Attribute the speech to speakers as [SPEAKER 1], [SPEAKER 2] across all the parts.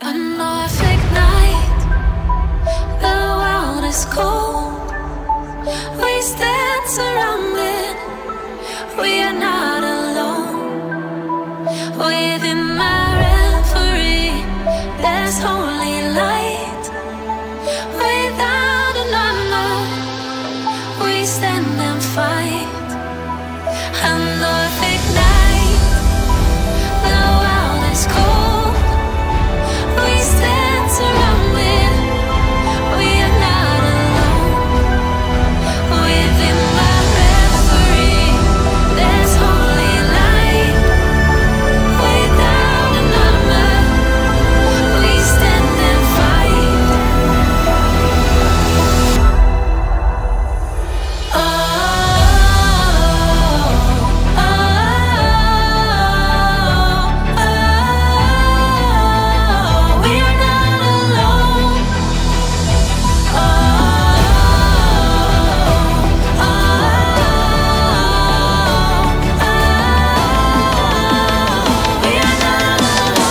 [SPEAKER 1] A Norfolk night, the world is cold. We stand surrounded, we are not alone. Within my reverie, there's holy light. Without a number, we stand and fight. A Norfolk night, the world is cold. We stand surrounded, we are not alone. Within my reverie, there's holy light. Without a number, we stand and fight. We are not alone. We are not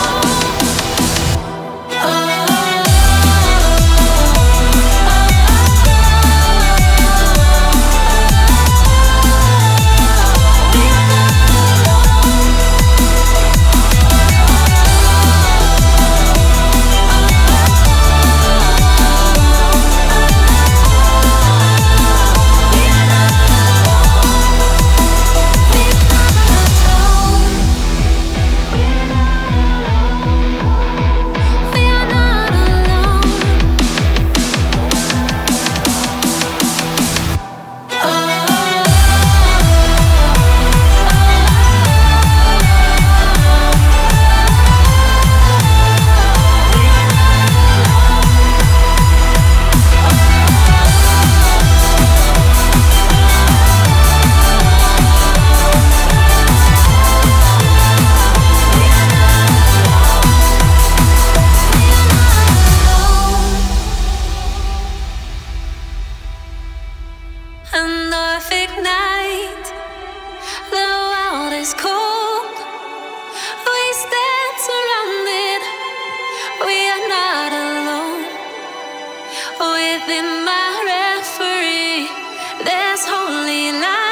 [SPEAKER 1] a Norfolk night, the world is cold. We stand surrounded, we are not alone. Within my reverie, there's holy light.